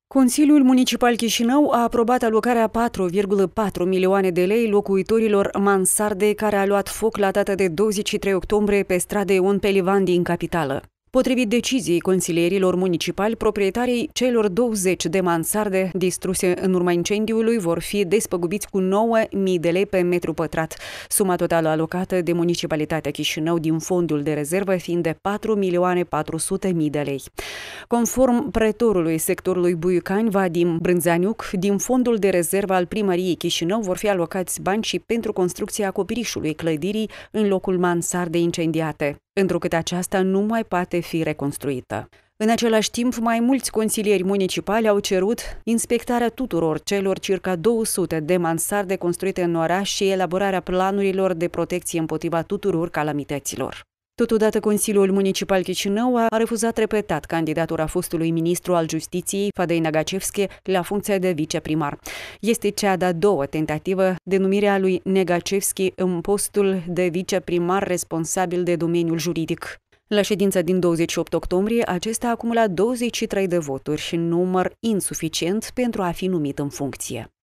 Consiliul Municipal Chișinău a aprobat alocarea 4,4 milioane de lei locuitorilor mansarde care a luat foc la data de 23 octombrie pe strada Ion Pelivan din capitală. Potrivit deciziei consilierilor municipali, proprietarii celor 20 de mansarde distruse în urma incendiului vor fi despăgubiți cu 9.000 de lei pe metru pătrat, suma totală alocată de Municipalitatea Chișinău din fondul de rezervă fiind de 4.400.000 de lei. Conform pretorului sectorului Buiucani, Vadim Brânzaniuc, din fondul de rezervă al Primăriei Chișinău vor fi alocați bani și pentru construcția acoperișului clădirii în locul mansardei incendiate, întrucât aceasta nu mai poate fi reconstruită. În același timp, mai mulți consilieri municipali au cerut inspectarea tuturor celor circa 200 de mansarde construite în oraș și elaborarea planurilor de protecție împotriva tuturor calamităților. Totodată, Consiliul Municipal Chișinău a refuzat repetat candidatura fostului ministru al Justiției, Fadei Negacevski, la funcția de viceprimar. Este cea de-a doua tentativă de numire a lui Negacevski în postul de viceprimar responsabil de domeniul juridic. La ședința din 28 octombrie, acesta a acumulat 23 de voturi și număr insuficient pentru a fi numit în funcție.